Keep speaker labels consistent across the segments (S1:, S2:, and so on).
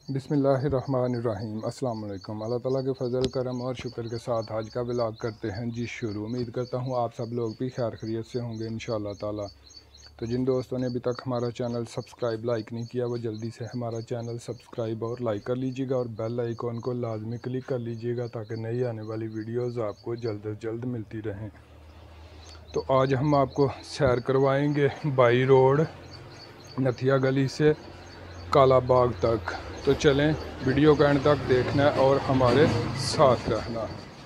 S1: बिस्मिल्लाहिर्रहमानिर्रहीम। अस्सलाम वालेकुम। अल्लाह ताला के फ़ज़ल करम और शुक्र के साथ आज का व्लॉग करते हैं जी शुरू। उम्मीद करता हूँ आप सब लोग भी खैर खैरियत से होंगे इंशाअल्लाह ताला। तो जिन दोस्तों ने अभी तक हमारा चैनल सब्सक्राइब लाइक नहीं किया वो जल्दी से हमारा चैनल सब्सक्राइब और लाइक कर लीजिएगा और बेल आइकॉन को लाजमी क्लिक कर लीजिएगा ताकि नई आने वाली वीडियोज़ आपको जल्द अज जल्द मिलती रहें। तो आज हम आपको सैर करवाएँगे बाई रोड नथिया गली से काला बाग तक। तो चलें, वीडियो का एंड तक देखना और हमारे साथ रहना।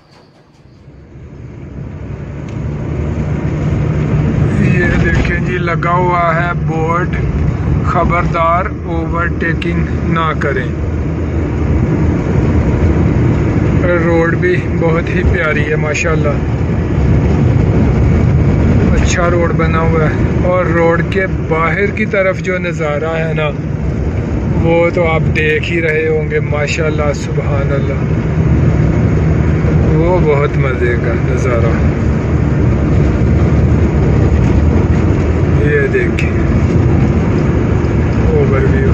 S1: ये देखें जी, लगा हुआ है बोर्ड, खबरदार ओवरटेकिंग ना करें। रोड भी बहुत ही प्यारी है माशाल्लाह, अच्छा रोड बना हुआ है। और रोड के बाहर की तरफ जो नज़ारा है ना वो तो आप देख ही रहे होंगे माशाल्लाह, सुभान अल्लाह, वो बहुत मज़े का नज़ारा। ये देखिए ओवरव्यू।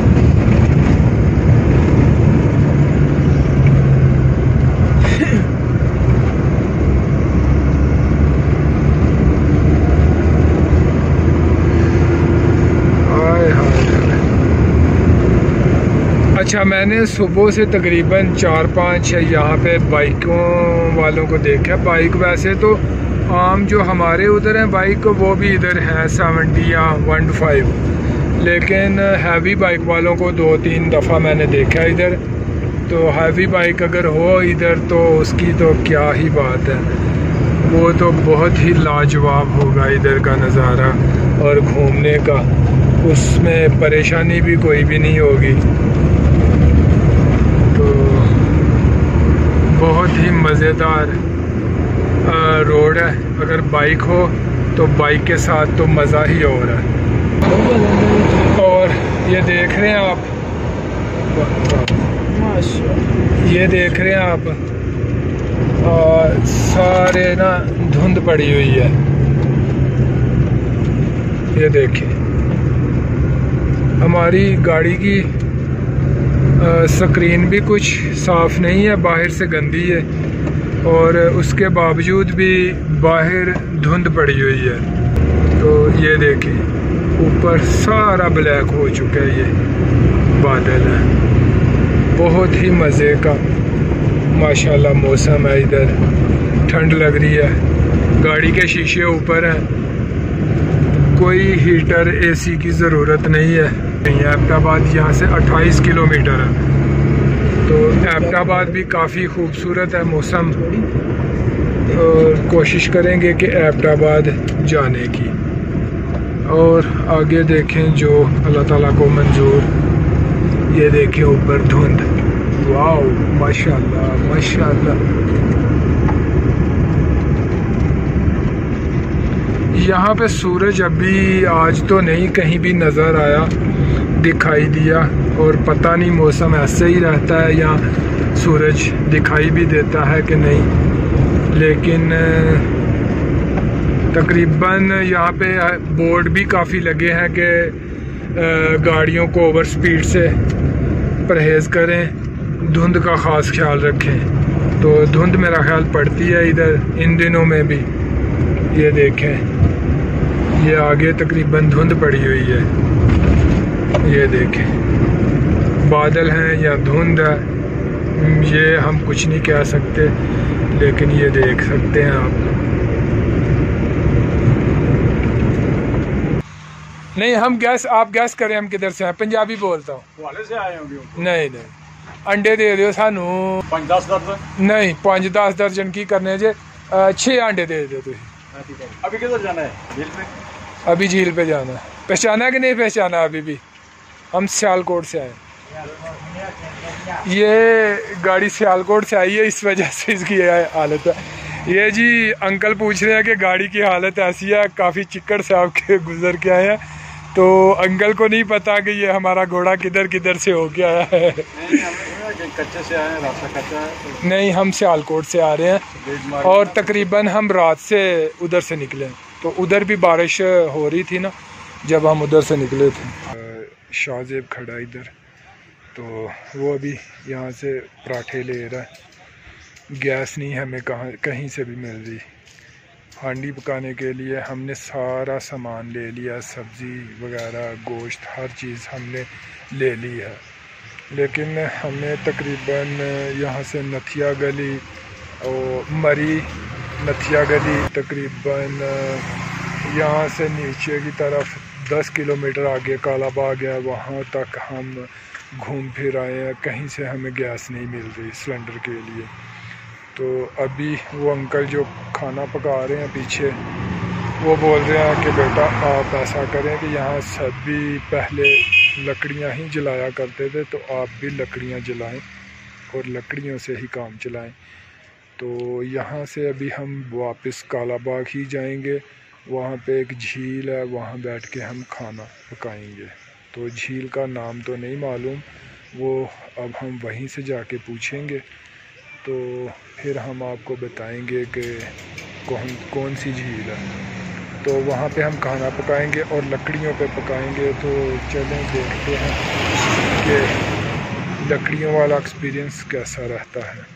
S1: अच्छा, मैंने सुबह से तकरीबन 4-5 यहाँ पे बाइकों वालों को देखा। बाइक वैसे तो आम जो हमारे उधर हैं बाइक वो भी इधर हैं 70 या 125, लेकिन हैवी बाइक वालों को 2-3 दफ़ा मैंने देखा इधर। तो हैवी बाइक अगर हो इधर तो उसकी तो क्या ही बात है, वो तो बहुत ही लाजवाब होगा इधर का नज़ारा और घूमने का, उसमें परेशानी भी कोई भी नहीं होगी। तो बहुत ही मज़ेदार रोड है। अगर बाइक हो तो बाइक के साथ तो मज़ा ही और है। और ये देख रहे हैं आप, ये देख रहे हैं आप, सारे ना धुंध पड़ी हुई है। ये देखिए, हमारी गाड़ी की स्क्रीन भी कुछ साफ़ नहीं है, बाहर से गंदी है और उसके बावजूद भी बाहर धुंध पड़ी हुई है। तो ये देखिए, ऊपर सारा ब्लैक हो चुका है, ये बादल है। बहुत ही मज़े का माशाल्लाह मौसम है इधर, ठंड लग रही है। गाड़ी के शीशे ऊपर हैं, कोई हीटर एसी की ज़रूरत नहीं है। एबटाबाद यहाँ से 28 किलोमीटर है, तो एबटाबाद भी काफ़ी खूबसूरत है मौसम, और कोशिश करेंगे कि एबटाबाद जाने की। और आगे देखें जो अल्लाह ताला को मंजूर। ये देखें ऊपर धुंध, वाओ माशाल्लाह माशाल्लाह। यहाँ पे सूरज अभी आज तो नहीं कहीं भी नज़र आया, दिखाई दिया, और पता नहीं मौसम ऐसे ही रहता है या सूरज दिखाई भी देता है कि नहीं। लेकिन तकरीबन यहाँ पे बोर्ड भी काफ़ी लगे हैं कि गाड़ियों को ओवर स्पीड से परहेज़ करें, धुंध का ख़ास ख्याल रखें। तो धुंध मेरा ख्याल पड़ती है इधर इन दिनों में भी। ये देखें, ये आगे तकरीबन धुंध पड़ी हुई है। ये देखें, बादल हैं या धुंध है ये हम कुछ नहीं कह सकते, लेकिन ये देख सकते हैं आप। नहीं, हम आप गैस करें हम किधर से हैं। पंजाबी बोलता हूँ।
S2: से आए होंगे?
S1: नहीं नहीं, अंडे दे दो सानू
S2: 5-10 दर्जन।
S1: नहीं, 5-10 दर्जन की करने जे 6 अंडे दे दो तुम।
S2: अभी किधर जाना है? झील पे?
S1: अभी झील पे जाना है। पहचाना कि नहीं पहचाना? अभी भी हम सियालकोट से आए। ये गाड़ी सियालकोट से आई है, इस वजह से इसकी हालत है। ये जी अंकल पूछ रहे हैं कि गाड़ी की हालत ऐसी है, काफ़ी चिक्कड़ साहब के गुजर के आए हैं, तो अंकल को नहीं पता कि ये हमारा घोड़ा किधर किधर से होके आया है।
S2: कच्चे से आए, रास्ता कच्चा है।
S1: नहीं, हम सियालकोट से आ रहे हैं और तकरीबन हम रात से उधर से निकले, तो उधर भी बारिश हो रही थी ना जब हम उधर से निकले थे। शाहजेब खड़ा इधर, तो वो अभी यहाँ से पराठे ले रहा है। गैस नहीं हमें कहीं से भी मिल रही। हांडी पकाने के लिए हमने सारा सामान ले लिया, सब्ज़ी वगैरह, गोश्त, हर चीज़ हमने ले ली है। लेकिन हमें तकरीबन यहाँ से नथिया गली और मरी नथिया गली तकरीबन यहाँ से नीचे की तरफ 10 किलोमीटर आगे कालाबाग है, वहाँ तक हम घूम फिर आए हैं। कहीं से हमें गैस नहीं मिल रही सिलेंडर के लिए। तो अभी वो अंकल जो खाना पका रहे हैं पीछे, वो बोल रहे हैं कि बेटा आप ऐसा करें कि यहाँ सभी पहले लकड़ियाँ ही जलाया करते थे, तो आप भी लकड़ियाँ जलाएं और लकड़ियों से ही काम चलाएं। तो यहाँ से अभी हम वापस कालाबाग ही जाएंगे। वहाँ पे एक झील है, वहाँ बैठ के हम खाना पकाएंगे। तो झील का नाम तो नहीं मालूम, वो अब हम वहीं से जाके पूछेंगे, तो फिर हम आपको बताएंगे कि कौन सी झील है। तो वहाँ पे हम खाना पकाएंगे और लकड़ियों पे पकाएंगे। तो चलें देखते हैं कि लकड़ियों वाला एक्सपीरियंस कैसा रहता है।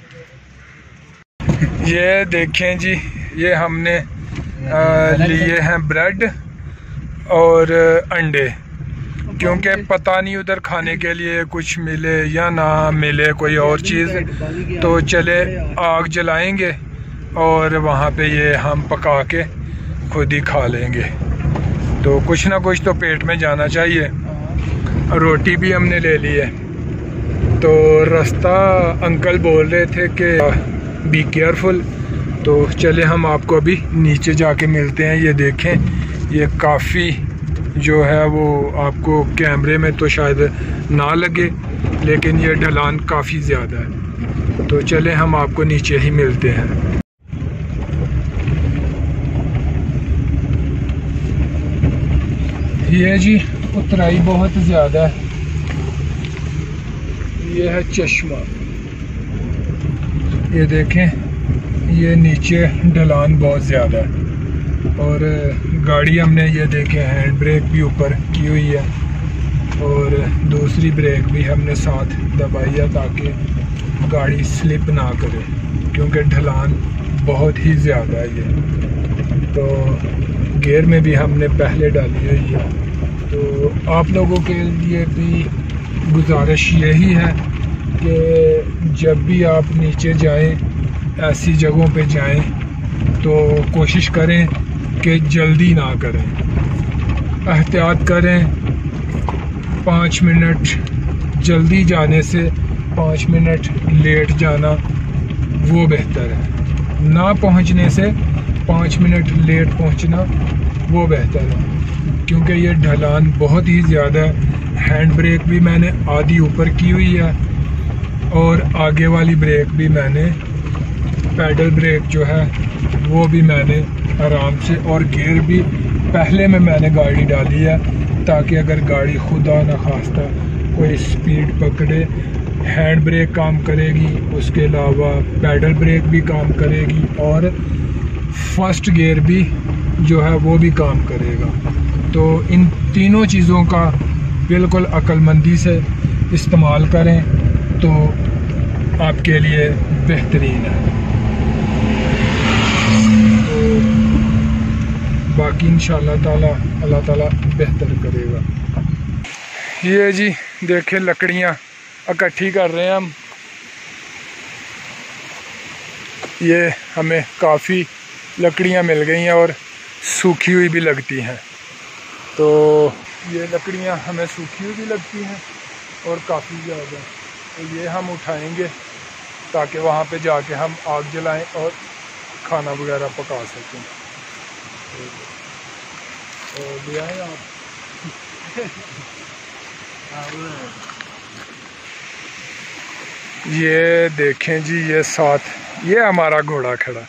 S1: ये देखें जी, ये हमने लिए हैं ब्रेड और अंडे, क्योंकि पता नहीं उधर खाने के लिए कुछ मिले या ना मिले कोई और चीज़। तो चले आग जलाएंगे और वहाँ पे ये हम पका के खुद ही खा लेंगे। तो कुछ ना कुछ तो पेट में जाना चाहिए। रोटी भी हमने ले ली है। तो रास्ता अंकल बोल रहे थे कि बी केयरफुल। तो चले हम आपको अभी नीचे जाके मिलते हैं। ये देखें, ये काफ़ी जो है वो आपको कैमरे में तो शायद ना लगे, लेकिन ये ढलान काफ़ी ज़्यादा है। तो चले हम आपको नीचे ही मिलते हैं। ये जी उतराई बहुत ज़्यादा है। ये है चश्मा, ये देखें, ये नीचे ढलान बहुत ज़्यादा है। और गाड़ी हमने ये देखे हैंड ब्रेक भी ऊपर की हुई है और दूसरी ब्रेक भी हमने साथ दबाई है ताकि गाड़ी स्लिप ना करे, क्योंकि ढलान बहुत ही ज़्यादा है ये। तो गियर में भी हमने पहले डाली हुई है। तो आप लोगों के लिए भी गुजारिश यही है कि जब भी आप नीचे जाएं, ऐसी जगहों पे जाएं, तो कोशिश करें कि जल्दी ना करें, एहतियात करें। 5 मिनट जल्दी जाने से 5 मिनट लेट जाना वो बेहतर है। ना पहुंचने से 5 मिनट लेट पहुंचना वो बेहतर है, क्योंकि ये ढलान बहुत ही ज़्यादा है। हैंड ब्रेक भी मैंने आधी ऊपर की हुई है और आगे वाली ब्रेक भी मैंने, पैडल ब्रेक जो है वो भी मैंने आराम से, और गियर भी पहले में मैंने गाड़ी डाली है ताकि अगर गाड़ी खुदा न खास्ता कोई स्पीड पकड़े, हैंड ब्रेक काम करेगी, उसके अलावा पैडल ब्रेक भी काम करेगी और फर्स्ट गियर भी जो है वो भी काम करेगा। तो इन तीनों चीज़ों का बिल्कुल अक्लमंदी से इस्तेमाल करें तो आपके लिए बेहतरीन है। तो बाकी इंशाअल्लाह ताला अल्लाह ताला बेहतर करेगा। ये जी देखें, लकड़ियाँ इकट्ठी कर रहे हैं हम। ये हमें काफ़ी लकड़ियाँ मिल गई हैं और सूखी हुई भी लगती हैं। तो ये लकड़ियाँ हमें सूखी हुई भी लगती हैं और काफ़ी ज़्यादा। तो ये हम उठाएंगे ताकि वहाँ पे जाके हम आग जलाएं और खाना वगैरह पका सकें। तो ले आए आप। ये देखें जी, ये साथ ये हमारा घोड़ा खड़ा।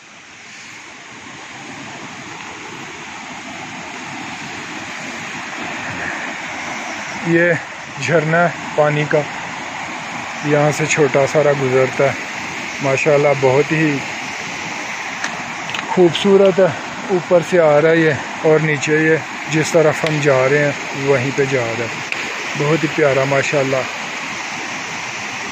S1: ये झरना पानी का यहाँ से छोटा सारा गुजरता है। माशाल्लाह बहुत ही खूबसूरत है। ऊपर से आ रहा है ये और नीचे ये जिस तरफ हम जा रहे हैं वहीं पे जा रहा है। बहुत ही प्यारा माशाल्लाह।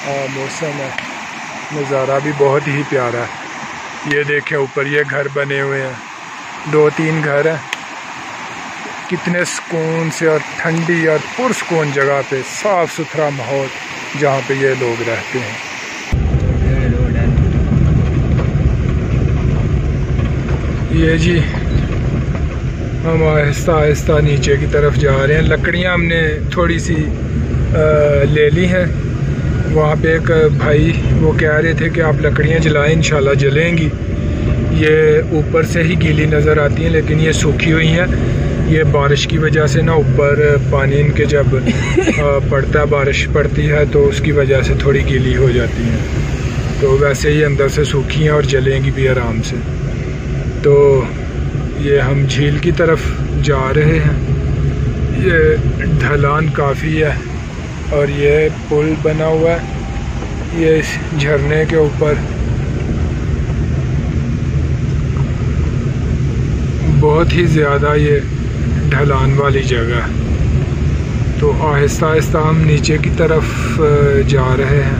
S1: मौसम है, नज़ारा भी बहुत ही प्यारा है। ये देखें ऊपर ये घर बने हुए हैं, 2-3 घर हैं। कितने सुकून से और ठंडी और पुरसुकून जगह पे साफ़ सुथरा माहौल जहाँ पे ये लोग रहते हैं। ये जी हम आहिस्ता आहिस्ता नीचे की तरफ जा रहे हैं। लकड़ियाँ हमने थोड़ी सी ले ली हैं। वहाँ पे एक भाई वो कह रहे थे कि आप लकड़ियाँ जलाएं, इंशाल्लाह जलेंगी। ये ऊपर से ही गीली नज़र आती हैं लेकिन ये सूखी हुई हैं। ये बारिश की वजह से ना ऊपर पानी इनके जब पड़ता है, बारिश पड़ती है तो उसकी वजह से थोड़ी गीली हो जाती हैं। तो वैसे ही अंदर से सूखी हैं और जलेंगी भी आराम से। तो ये हम झील की तरफ जा रहे हैं। ये ढलान काफ़ी है और ये पुल बना हुआ है ये इस झरने के ऊपर। बहुत ही ज़्यादा ये ढलान वाली जगह। तो आहिस्ता आहिस्ता हम नीचे की तरफ जा रहे हैं।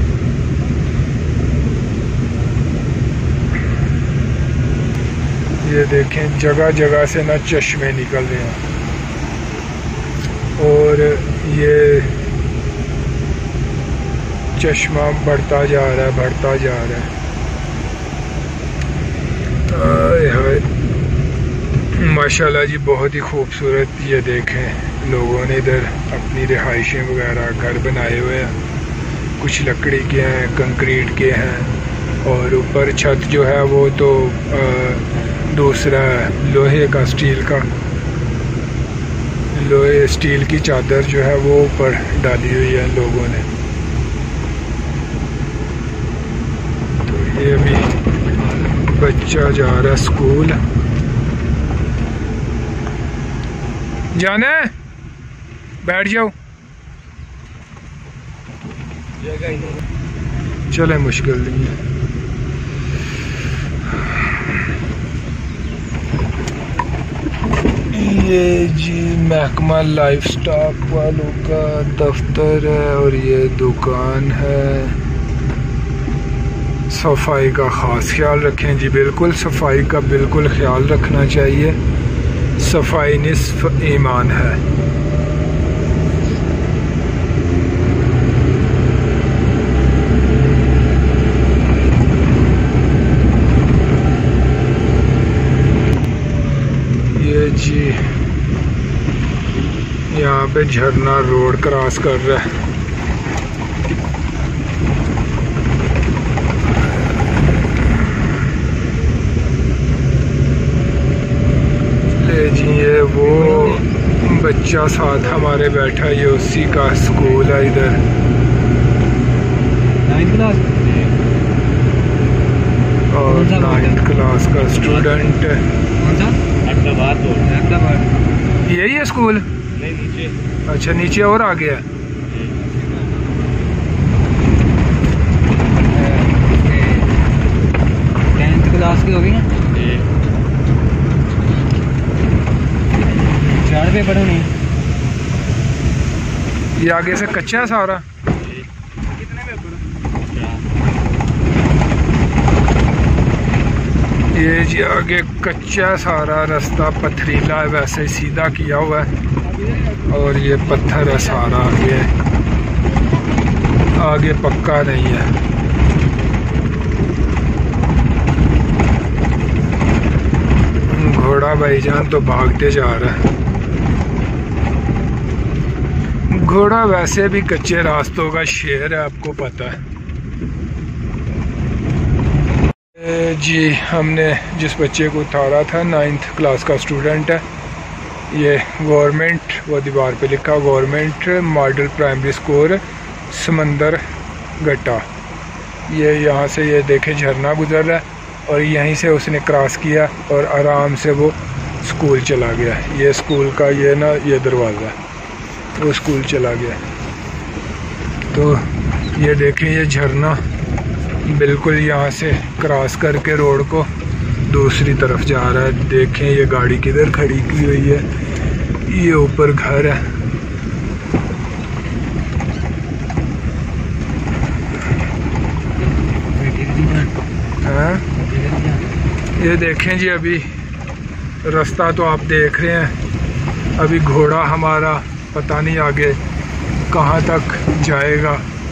S1: ये देखें जगह जगह से ना चश्मे निकल रहे हैं और ये चश्मा बढ़ता जा रहा है, बढ़ता जा रहा है। माशाल्लाह जी बहुत ही खूबसूरत। ये देखें लोगों ने इधर अपनी रिहाइशें वगैरह घर बनाए हुए हैं। कुछ लकड़ी के हैं, कंक्रीट के हैं और ऊपर छत जो है वो तो दूसरा लोहे का, स्टील का, लोहे स्टील की चादर जो है वो ऊपर डाली हुई है लोगों ने। तो ये अभी बच्चा जा रहा है स्कूल। जाना है? बैठ जाओ। चले मुश्किल नहीं है। ये जी महकमा लाइफ स्टॉक वालों का दफ्तर है और ये दुकान है। सफाई का ख़ास ख्याल रखें जी, बिल्कुल सफाई का बिल्कुल ख्याल रखना चाहिए। सफाई निस्फ ईमान है। ये जी यहाँ पे झरना रोड क्रॉस कर रहा है। जी ये वो बच्चा साथ हमारे बैठा, ये उसी का स्कूल है इधर।
S2: 9th क्लास
S1: और 9th क्लास का स्टूडेंट है। यही है स्कूल?
S2: नहीं, नीचे।
S1: अच्छा नीचे और आ गया।
S2: क्लास की होगी ना? चार पे पढ़ो नहीं।
S1: ये आगे से कच्चा है सारा।
S2: कितने में पढ़ो?
S1: ये जी आगे कच्चा सारा रास्ता, पथरीला है, वैसे ही सीधा किया हुआ है और ये पत्थर है सारा। आगे पक्का नहीं है। घोड़ा भाईजान तो भागते जा रहा है। घोड़ा वैसे भी कच्चे रास्तों का शेर है, आपको पता है। जी हमने जिस बच्चे को उतारा था 9th क्लास का स्टूडेंट है। ये गवर्नमेंट, वो दीवार पे लिखा गवर्नमेंट मॉडल प्राइमरी स्कूल समंदर गट्टा। ये यहाँ से ये देखे झरना गुजर रहा है और यहीं से उसने क्रॉस किया और आराम से वो स्कूल चला गया। ये स्कूल का ये ना ये दरवाज़ा, वो स्कूल चला गया। तो ये देखें ये झरना बिल्कुल यहाँ से क्रॉस करके रोड को दूसरी तरफ जा रहा है। देखें ये गाड़ी किधर खड़ी की हुई है। ये ऊपर घर है। ये देखें जी, अभी रास्ता तो आप देख रहे हैं। अभी घोड़ा हमारा पता नहीं आगे कहाँ तक जाएगा।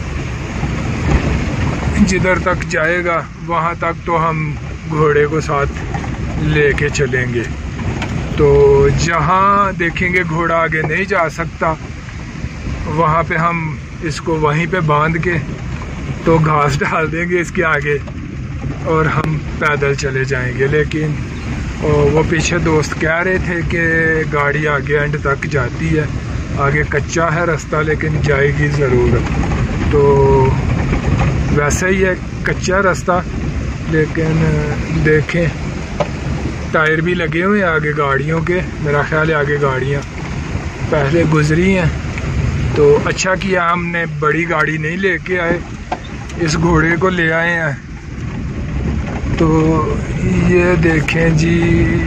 S1: जिधर तक जाएगा वहाँ तक तो हम घोड़े को साथ लेके चलेंगे। तो जहाँ देखेंगे घोड़ा आगे नहीं जा सकता, वहाँ पे हम इसको वहीं पे बांध के तो घास डाल देंगे इसके आगे और हम पैदल चले जाएंगे। लेकिन वो पीछे दोस्त कह रहे थे कि गाड़ी आगे एंड तक जाती है, आगे कच्चा है रास्ता लेकिन जाएगी ज़रूर। तो वैसे ही है कच्चा रास्ता, लेकिन देखें टायर भी लगे हुए हैं आगे गाड़ियों के। मेरा ख्याल है आगे गाड़ियाँ पहले गुजरी हैं, तो अच्छा किया हमने बड़ी गाड़ी नहीं लेके आए, इस घोड़े को ले आए हैं। तो ये देखें जी,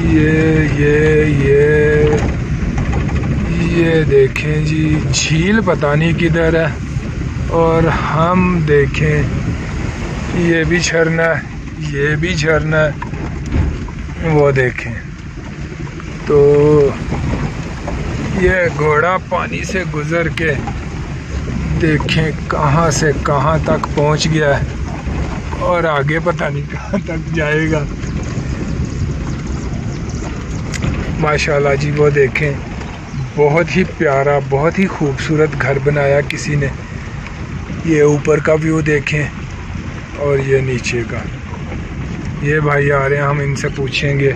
S1: ये देखें जी, झील पता नहीं किधर है। और हम देखें ये भी झरना है, ये भी झरना है, वो देखें। तो ये घोड़ा पानी से गुज़र के देखें कहाँ से कहाँ तक पहुँच गया है और आगे पता नहीं कहाँ तक जाएगा। माशाल्लाह जी, वो देखें बहुत ही प्यारा, बहुत ही खूबसूरत घर बनाया किसी ने। ये ऊपर का व्यू देखें और ये नीचे का। ये भाई आ रहे हैं, हम इनसे पूछेंगे।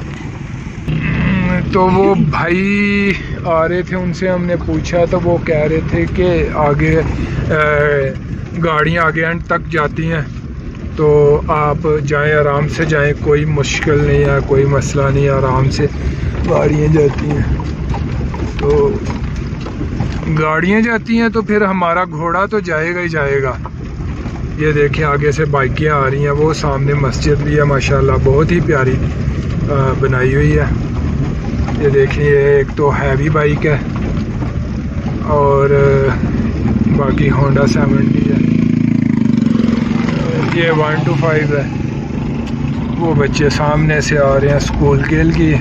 S1: तो वो भाई आ रहे थे, उनसे हमने पूछा तो वो कह रहे थे कि आगे गाड़ियाँ आगे एंड तक जाती हैं, तो आप जाएं, आराम से जाएं, कोई मुश्किल नहीं है, कोई मसला नहीं है, आराम से गाड़ियाँ जाती हैं। तो गाड़ियाँ जाती हैं तो फिर हमारा घोड़ा तो जाएगा ही जाएगा। ये देखें आगे से बाइकें आ रही हैं, वो सामने मस्जिद भी है माशाल्लाह, बहुत ही प्यारी बनाई हुई है। ये देखें, ये एक तो हैवी बाइक है और बाकी होंडा 70 है। ये 125 है। वो बच्चे सामने से आ रहे हैं स्कूल के लिए।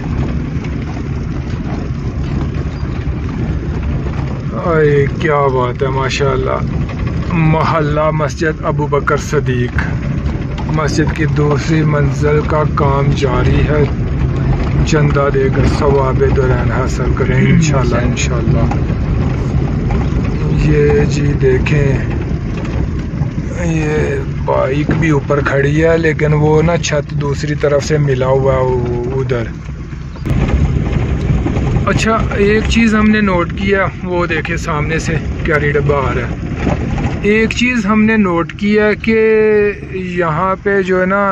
S1: अरे क्या बात है माशाल्लाह। मोहल्ला मस्जिद अबू बकर सदीक, मस्जिद की दूसरी मंजिल का काम जारी है, चंदा देकर सवाब दुरान हासिल करें इंशाल्लाह इंशाल्लाह। ये जी देखें, ये बाइक भी ऊपर खड़ी है, लेकिन वो ना छत दूसरी तरफ से मिला हुआ उधर। अच्छा, एक चीज़ हमने नोट किया, वो देखे सामने से कैरी डब्बा आ रहा है। एक चीज़ हमने नोट किया कि यहाँ पे जो है ना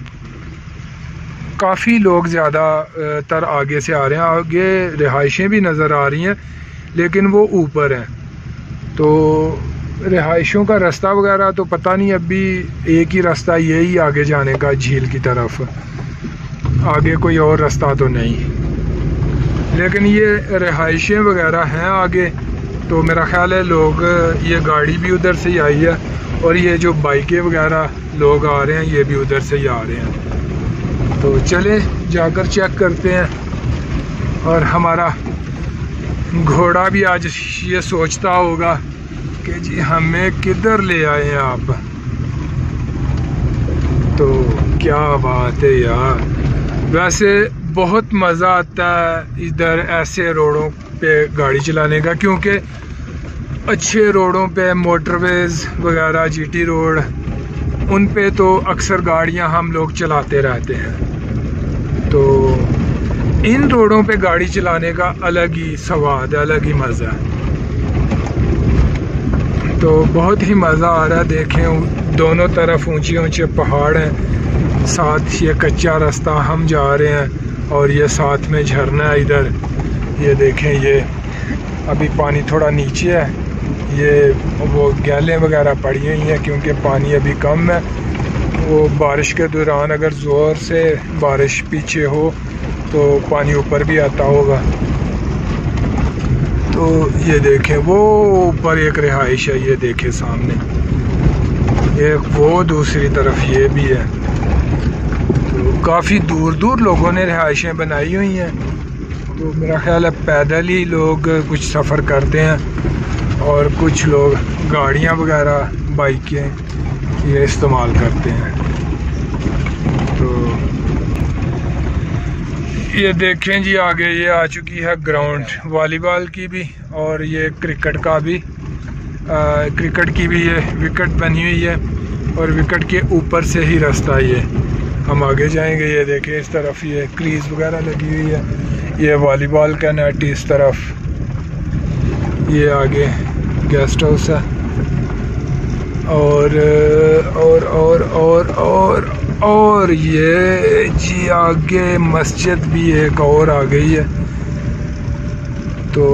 S1: काफ़ी लोग ज़्यादा तर आगे से आ रहे हैं। आगे रिहाइशें भी नज़र आ रही हैं, लेकिन वो ऊपर हैं। तो रिहाइशों का रास्ता वगैरह तो पता नहीं, अभी एक ही रास्ता यही आगे जाने का झील की तरफ, आगे कोई और रास्ता तो नहीं। लेकिन ये रिहाइशें वगैरह हैं आगे, तो मेरा ख्याल है लोग, ये गाड़ी भी उधर से ही आई है और ये जो बाइकें वगैरह लोग आ रहे हैं ये भी उधर से ही आ रहे हैं। तो चले जाकर चेक करते हैं। और हमारा घोड़ा भी आज ये सोचता होगा कि जी हमें किधर ले आए हैं आप। तो क्या बात है यार, वैसे बहुत मज़ा आता है इधर ऐसे रोडों पे गाड़ी चलाने का, क्योंकि अच्छे रोडों पे मोटरवेज़ वगैरह, जीटी रोड, उन पे तो अक्सर गाड़ियां हम लोग चलाते रहते हैं। तो इन रोडों पे गाड़ी चलाने का अलग ही स्वाद है, अलग ही मज़ा है। तो बहुत ही मज़ा आ रहा है। देखें दोनों तरफ ऊंचे ऊंचे पहाड़ हैं, साथ ये कच्चा रास्ता हम जा रहे हैं और ये साथ में झरना है इधर। ये देखें, ये अभी पानी थोड़ा नीचे है, ये वो गैलें वगैरह पड़ी हुई हैं क्योंकि पानी अभी कम है। वो बारिश के दौरान अगर ज़ोर से बारिश पीछे हो तो पानी ऊपर भी आता होगा। तो ये देखें, वो ऊपर एक रिहाइश है, ये देखें सामने एक, वो दूसरी तरफ ये भी है। तो तो काफ़ी दूर दूर लोगों ने रिहाइशें बनाई हुई हैं। तो मेरा ख़्याल है पैदल ही लोग कुछ सफ़र करते हैं और कुछ लोग गाड़ियां वगैरह बाइकें ये इस्तेमाल करते हैं। तो ये देखें जी, आगे ये आ चुकी है ग्राउंड वॉलीबॉल की भी और ये क्रिकेट का भी। क्रिकेट की भी ये विकेट बनी हुई है और विकेट के ऊपर से ही रास्ता ये हम आगे जाएंगे। ये देखें इस तरफ ये क्रीज वगैरह लगी हुई है, ये वॉलीबॉल का नेट इस तरफ, ये आगे गेस्ट हाउस है और ये जी आगे मस्जिद भी एक और आ गई है। तो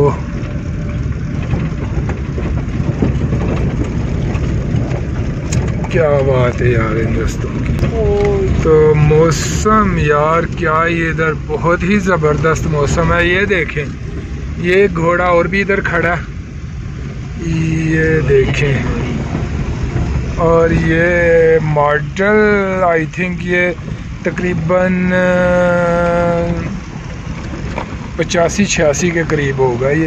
S1: क्या बात है यार इन दोस्तों की। तो मौसम यार क्या, ये इधर बहुत ही ज़बरदस्त मौसम है। ये देखें, ये घोड़ा और भी इधर खड़ा, ये देखें। और ये मॉडल आई थिंक ये तकरीबन 85-86 के करीब होगा ये।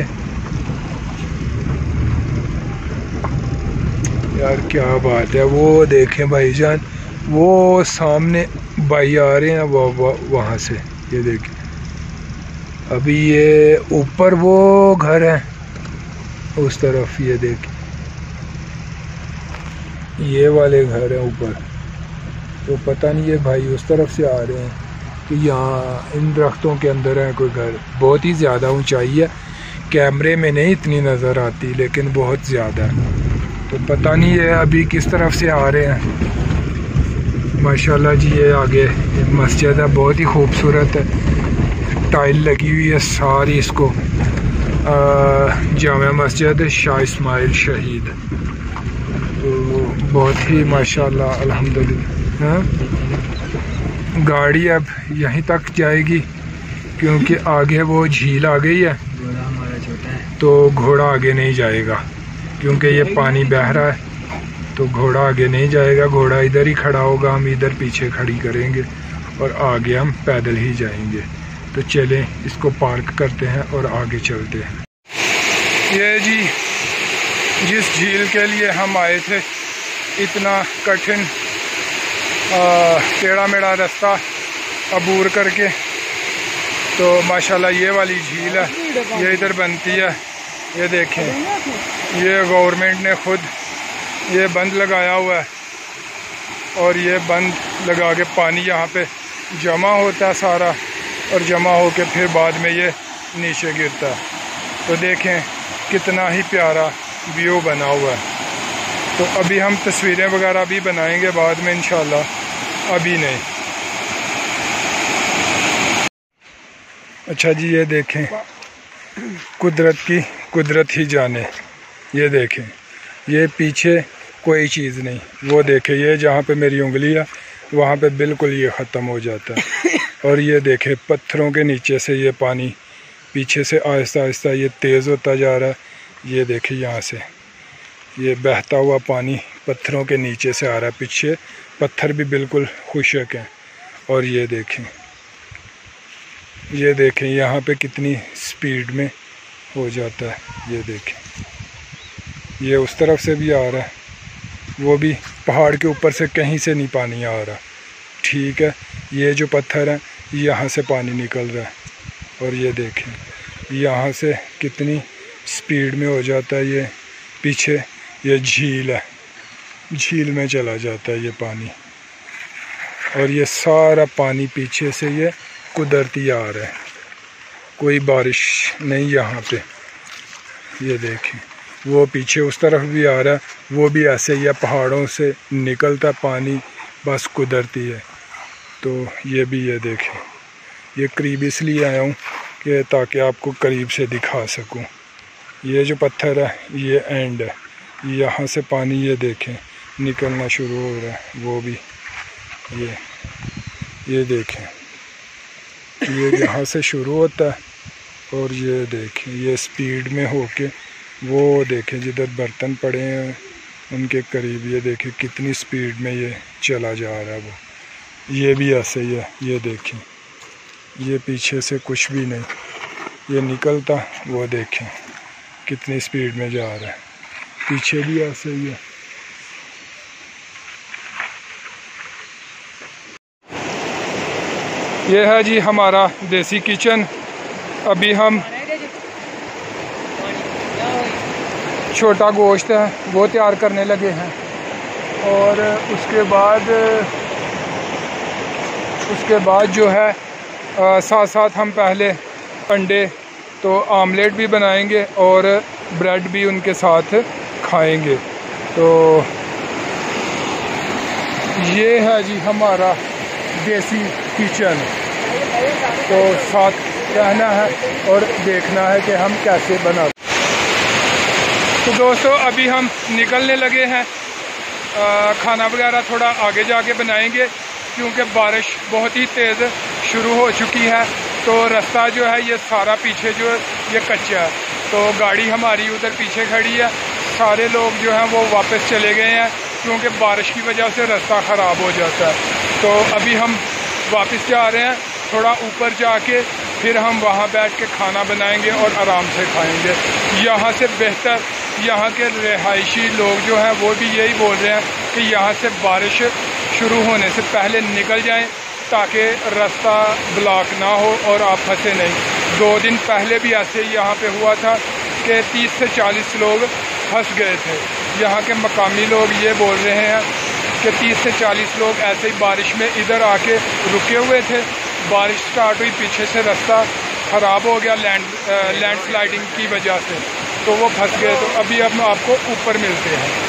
S1: यार क्या बात है। वो देखें भाईजान, वो सामने भाई आ रहे हैं वहाँ से, ये देखें। अभी ये ऊपर वो घर है उस तरफ, ये देखें ये वाले घर है ऊपर। तो पता नहीं ये भाई उस तरफ से आ रहे हैं कि यहाँ इन दरख्तों के अंदर है कोई घर। बहुत ही ज़्यादा ऊंचाई है, कैमरे में नहीं इतनी नज़र आती लेकिन बहुत ज़्यादा है। तो पता नहीं ये अभी किस तरफ से आ रहे हैं। माशाल्लाह जी, ये आगे मस्जिद है, बहुत ही खूबसूरत है, टाइल लगी हुई है सारी। इसको जामा मस्जिद शाह इस्माइल शहीद। तो बहुत ही माशाल्लाह अल्हम्दुलिल्लाह। गाड़ी अब यहीं तक जाएगी क्योंकि आगे वो झील आ गई है, तो घोड़ा आगे नहीं जाएगा क्योंकि ये पानी बह रहा है। तो घोड़ा आगे नहीं जाएगा, घोड़ा इधर ही खड़ा होगा, हम इधर पीछे खड़ी करेंगे और आगे हम पैदल ही जाएंगे। तो चलें इसको पार्क करते हैं और आगे चलते हैं। ये जी जिस झील के लिए हम आए थे, इतना कठिन टेढ़ा मेढ़ा रास्ता अबूर करके, तो माशाल्लाह ये वाली झील है, ये इधर बनती है। ये देखें, ये गवर्नमेंट ने खुद ये बंद लगाया हुआ है और ये बंद लगा के पानी यहाँ पे जमा होता है सारा, और जमा होके फिर बाद में ये नीचे गिरता है। तो देखें कितना ही प्यारा व्यू बना हुआ है। तो अभी हम तस्वीरें वगैरह भी बनाएंगे बाद में इंशाल्लाह, अभी नहीं। अच्छा जी, ये देखें कुदरत की कुदरत ही जाने। ये देखें, ये पीछे कोई चीज़ नहीं, वो देखें ये जहाँ पे मेरी उंगली है वहाँ पे बिल्कुल ये ख़त्म हो जाता है। और ये देखें पत्थरों के नीचे से ये पानी पीछे से आहिस्ता आहिस्ता ये तेज़ होता जा रहा है। ये देखें यहाँ से ये बहता हुआ पानी पत्थरों के नीचे से आ रहा है, पीछे पत्थर भी बिल्कुल खुशक हैं। और ये देखें यहाँ पे कितनी स्पीड में हो जाता है। ये देखें, ये उस तरफ से भी आ रहा है, वो भी पहाड़ के ऊपर से कहीं से नहीं पानी आ रहा, ठीक है। ये जो पत्थर है यहाँ से पानी निकल रहा है। और ये देखें यहाँ से कितनी स्पीड में हो जाता है। ये पीछे ये झील है, झील में चला जाता है ये पानी। और ये सारा पानी पीछे से ये कुदरती आ रहा है, कोई बारिश नहीं यहाँ पे। ये देखें वो पीछे उस तरफ भी आ रहा है, वो भी ऐसे ही पहाड़ों से निकलता पानी, बस कुदरती है। तो ये भी ये देखें, ये करीब इसलिए आया हूँ कि ताकि आपको करीब से दिखा सकूँ। ये जो पत्थर है ये एंड है, यहाँ से पानी ये देखें निकलना शुरू हो रहा है। वो भी ये देखें, ये यहाँ से शुरू होता है और ये देखें ये स्पीड में होके वो देखें जिधर बर्तन पड़े हैं उनके करीब, ये देखें कितनी स्पीड में ये चला जा रहा है वो। ये भी ऐसे ही है, ये देखें, ये पीछे से कुछ भी नहीं, ये निकलता, वो देखें कितनी स्पीड में जा रहा है। पीछे भी ऐसे ही है। ये है जी हमारा देसी किचन। अभी हम छोटा गोश्त है वो तैयार करने लगे हैं, और उसके बाद जो है साथ साथ हम पहले अंडे तो आमलेट भी बनाएंगे और ब्रेड भी उनके साथ खाएंगे। तो ये है जी हमारा देसी किचन। तो साथ रहना है और देखना है कि हम कैसे बनाते। तो दोस्तों अभी हम निकलने लगे हैं। खाना वगैरह थोड़ा आगे जाके बनाएंगे क्योंकि बारिश बहुत ही तेज़ शुरू हो चुकी है। तो रास्ता जो है ये सारा पीछे जो ये कच्चा है, तो गाड़ी हमारी उधर पीछे खड़ी है। सारे लोग जो हैं वो वापस चले गए हैं क्योंकि बारिश की वजह से रास्ता ख़राब हो जाता है। तो अभी हम वापस जा रहे हैं, थोड़ा ऊपर जाके फिर हम वहाँ बैठ के खाना बनाएंगे और आराम से खाएंगे। यहाँ से बेहतर यहाँ के रिहायशी लोग जो हैं वो भी यही बोल रहे हैं कि यहाँ से बारिश शुरू होने से पहले निकल जाएं ताकि रास्ता ब्लॉक ना हो और आप फंसे नहीं। 2 दिन पहले भी ऐसे ही यहाँ पे हुआ था कि 30 से 40 लोग फंस गए थे। यहाँ के मकामी लोग ये बोल रहे हैं कि 30 से 40 लोग ऐसे ही बारिश में इधर आके रुके हुए थे। बारिश स्टार्ट हुई, पीछे से रास्ता ख़राब हो गया लैंडस्लाइडिंग की वजह से, तो वो फंस गए। तो अभी हम आपको ऊपर मिलते हैं।